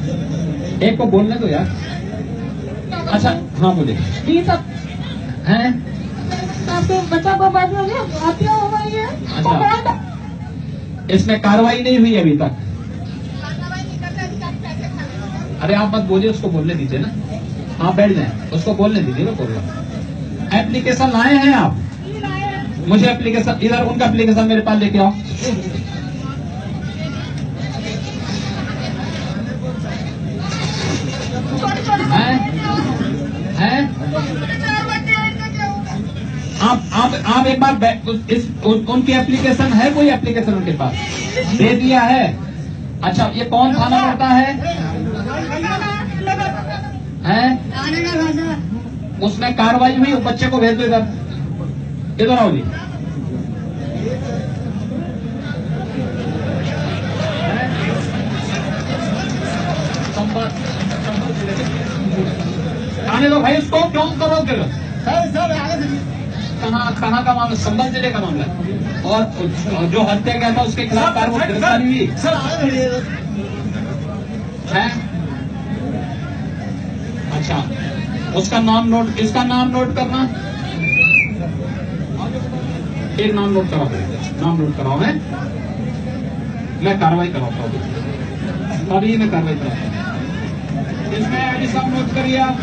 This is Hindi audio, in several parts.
एक को बोलने दो यार। अच्छा हाँ बोले जी सब हैं। आपके बच्चा को बात हो गया, हत्या हो गई है। अच्छा इसमें कार्रवाई नहीं हुई अभी तक? अरे आप मत बोलिए, उसको बोलने दीजिए ना। आप बैठ जाए, उसको बोलने दीजिए ना। बोल रहा एप्लीकेशन लाए हैं आप? मुझे एप्लीकेशन इधर, उनका एप्लीकेशन मेरे पास लेके आओ। हैं आप एक बार उनकी एप्लीकेशन है? कोई एप्लीकेशन उनके पास दे दिया है? अच्छा ये कौन थाना पड़ता है? उसमें कार्रवाई हुई? बच्चे को भेज दो इधर, इधर आओ जी। आने दो भाई उसको, क्यों करोगे? कहाँ का मामला? संभल जिले का मामला है। और जो हत्या गया था उसके खिलाफ कार्रवाई गिरफ्तारी हुई है? अच्छा उसका नाम नोट, इसका नाम नोट करना। एक नाम नोट कराओ, नाम नोट कराओ है। मैं कार्रवाई कराता हूँ, अभी मैं कार्रवाई कराता हूँ। इसमें आईडी सब नोट करिए आप।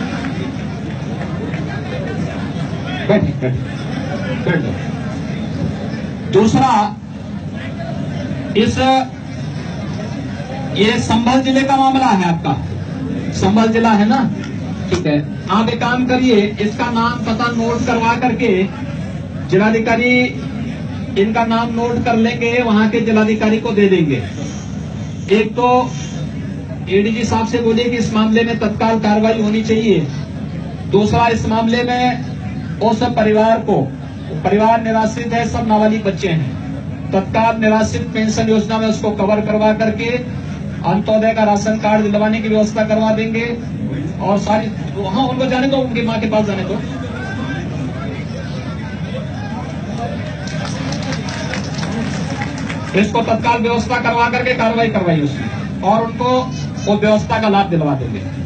बैठिए बैठ जाओ। दूसरा ये संभल जिले का मामला है आपका? संभल जिला है ना? ठीक है, आप एक काम करिए, इसका नाम पता नोट करवा करके जिलाधिकारी, इनका नाम नोट कर लेंगे, वहां के जिलाधिकारी को दे देंगे। एक तो एडीजी साहब से बोलिए कि इस मामले में तत्काल कार्रवाई होनी चाहिए। दूसरा इस मामले में उस परिवार को, परिवार निराश्रित है, सब नाबालिग बच्चे हैं, तत्काल निराश्रित पेंशन योजना में उसको कवर करवा करके अंत्योदय का राशन कार्ड दिलवाने की व्यवस्था करवा देंगे। और सारी हाँ उनको जाने दो, उनकी माँ के पास जाने दो। इसको तत्काल व्यवस्था करवा करके कार्रवाई करवाई उसमें, और उनको वो व्यवस्था का लाभ दिलवा देंगे।